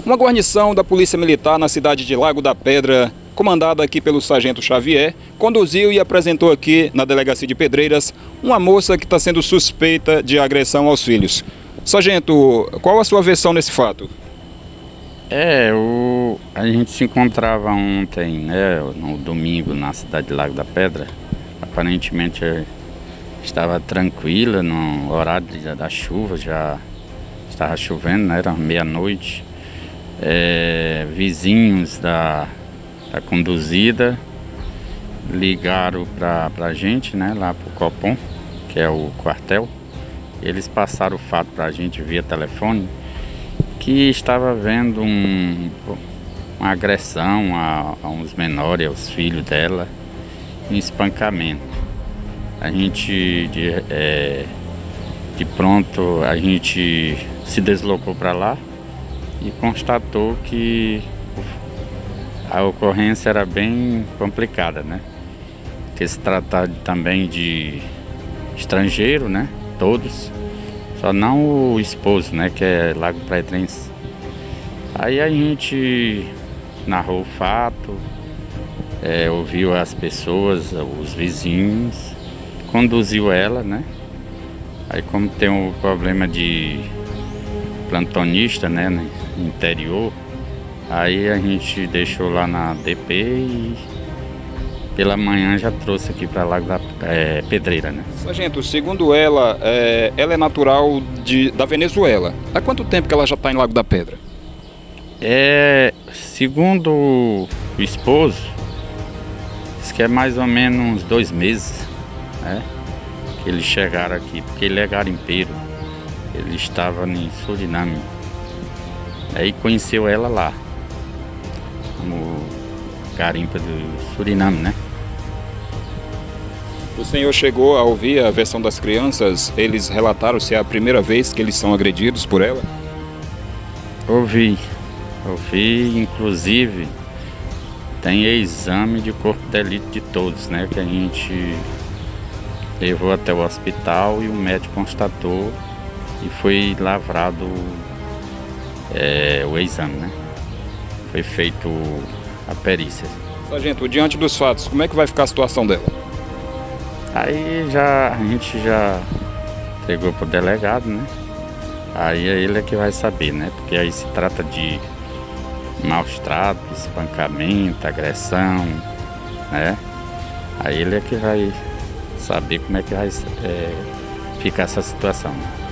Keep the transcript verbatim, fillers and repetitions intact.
Uma guarnição da Polícia Militar na cidade de Lago da Pedra, comandada aqui pelo Sargento Xavier, conduziu e apresentou aqui na Delegacia de Pedreiras uma moça que está sendo suspeita de agressão aos filhos. Sargento, qual a sua versão nesse fato? É, o, a gente se encontrava ontem, né, no domingo, na cidade de Lago da Pedra. Aparentemente estava tranquila no horário da chuva, já estava chovendo, né, era meia-noite. É, vizinhos da, da conduzida ligaram para a gente, né, lá para o Copom, que é o quartel. Eles passaram o fato para a gente via telefone, que estava vendo um, uma agressão a, a uns menores, aos filhos dela, um espancamento. A gente, de, é, de pronto, a gente se deslocou para lá e constatou que a ocorrência era bem complicada, né? Que se tratava também de estrangeiro, né? Todos, só não o esposo, né? Que é Lago Pretrense. Aí a gente narrou o fato, é, ouviu as pessoas, os vizinhos, conduziu ela, né? Aí como tem o problema de plantonista, né, no interior, aí a gente deixou lá na D P e pela manhã já trouxe aqui para Lago da é, Pedreira, né? Sargento, segundo ela, é, ela é natural de, da Venezuela. Há quanto tempo que ela já está em Lago da Pedra? É, segundo o esposo, diz que é mais ou menos uns dois meses, né, que eles chegaram aqui, porque ele é garimpeiro. Ele estava em Suriname. Aí conheceu ela lá, no garimpo do Suriname, né? O senhor chegou a ouvir a versão das crianças? Eles relataram se é a primeira vez que eles são agredidos por ela? Ouvi. Ouvi, inclusive, tem exame de corpo de delito de todos, né? Que a gente levou até o hospital e o médico constatou e foi lavrado é, o exame, né? Foi feito a perícia. Sargento, diante dos fatos, como é que vai ficar a situação dela? Aí já, a gente já entregou pro delegado, né? Aí é ele é que vai saber, né? Porque aí se trata de maus tratos, espancamento, agressão, né? Aí ele é que vai saber como é que vai é, ficar essa situação, né?